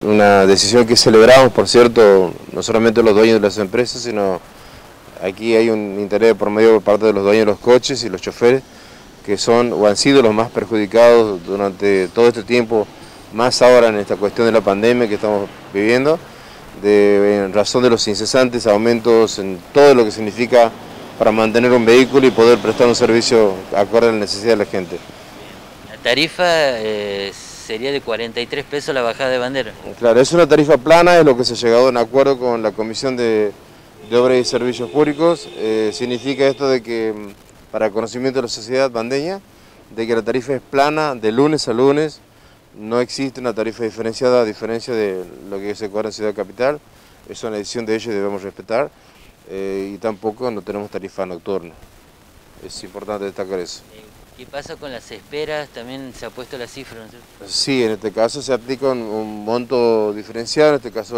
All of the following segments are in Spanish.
una decisión que celebramos, por cierto, no solamente los dueños de las empresas, sino aquí hay un interés por medio por parte de los dueños de los coches y los choferes, que son o han sido los más perjudicados durante todo este tiempo, más ahora en esta cuestión de la pandemia que estamos viviendo, en razón de los incesantes aumentos en todo lo que significa para mantener un vehículo y poder prestar un servicio acorde a la necesidad de la gente. La tarifa sería de 43 pesos la bajada de bandera. Claro, es una tarifa plana, es lo que se ha llegado en acuerdo con la Comisión de Obras y Servicios Públicos. Significa esto de que, para el conocimiento de la sociedad bandeña, de que la tarifa es plana de lunes a lunes, no existe una tarifa diferenciada a diferencia de lo que se cobra en Ciudad Capital. Es una decisión de ellos y debemos respetar, y tampoco no tenemos tarifa nocturna. Es importante destacar eso. ¿Qué pasa con las esperas? También se ha puesto la cifra, ¿no es cierto? Sí, en este caso se aplica un monto diferenciado, en este caso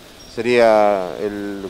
sería el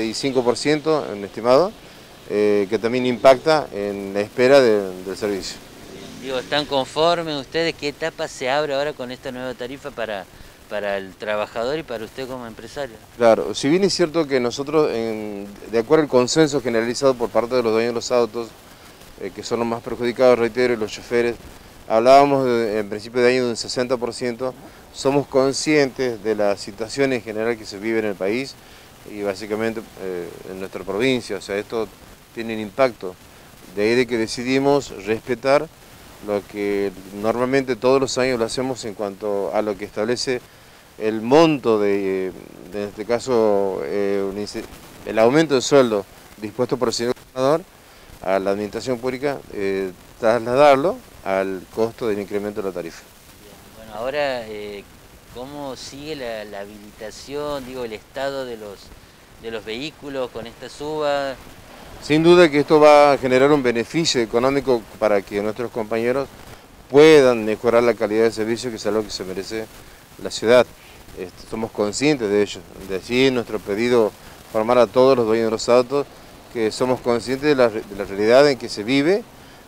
45% en estimado, que también impacta en la espera del servicio. Digo, ¿están conformes ustedes? ¿Qué etapa se abre ahora con esta nueva tarifa para el trabajador y para usted como empresario? Claro, si bien es cierto que nosotros, de acuerdo al consenso generalizado por parte de los dueños de los autos, que son los más perjudicados, reitero, y los choferes, hablábamos en principio de año de un 60%, somos conscientes de la situación en general que se vive en el país y básicamente en nuestra provincia, o sea, esto tiene un impacto. De ahí de que decidimos respetar lo que normalmente todos los años lo hacemos en cuanto a lo que establece el monto en este caso, el aumento de sueldo dispuesto por el señor gobernador a la administración pública, trasladarlo al costo del incremento de la tarifa. Bueno, ahora, ¿cómo sigue la habilitación, digo, el estado de los vehículos con esta suba? Sin duda que esto va a generar un beneficio económico para que nuestros compañeros puedan mejorar la calidad de servicio, que es algo que se merece la ciudad. Somos conscientes de ello. De allí nuestro pedido formar a todos los dueños de los autos, que somos conscientes de la realidad en que se vive.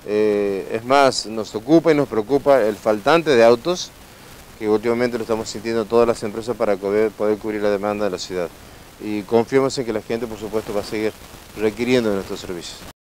Es más, nos ocupa y nos preocupa el faltante de autos, que últimamente lo estamos sintiendo todas las empresas para poder cubrir la demanda de la ciudad. Y confiamos en que la gente, por supuesto, va a seguir requiriendo de nuestros servicios.